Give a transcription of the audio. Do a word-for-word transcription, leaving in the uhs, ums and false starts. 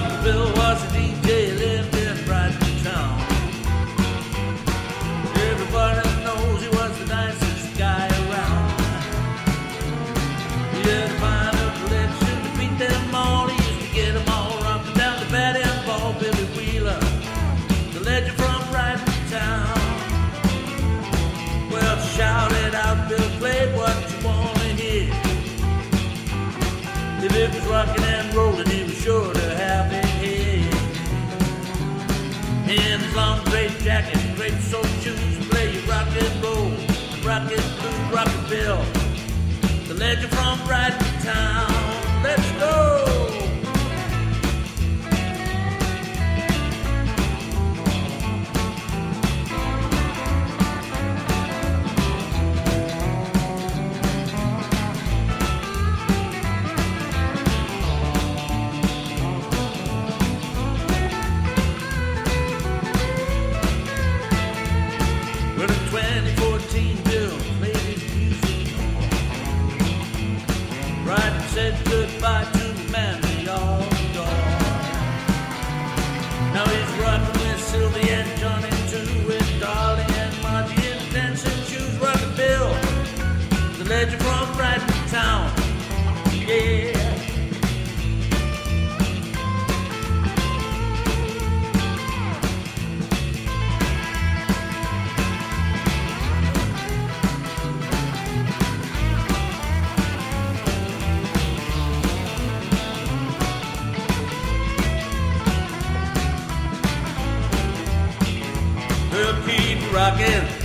Rocker Bill was a D J, lived in Brighton town. Everybody knows he was the nicest guy around. He had a fine collection to beat them all. He used to get them all rocking down the bat and ball. Billy Wheeler, the legend from Brighton town. Well, shout it out, Bill, play what you want to hear. If it was rocking and rolling, he was sure to have it here. In his long straight jacket, great soul shoes, play you rock and roll, rock and blues, Rocker Bill, the legend from Brighton town. Let's go! Well, in twenty fourteen, Bill played his music. Brighton said goodbye to the man we all adore. Now he's rocking with Sylvie and Johnny too, with Darling and Margie in dancing shoes. Rocker Bill, the legend from Brighton town. Yeah. We'll keep rocking.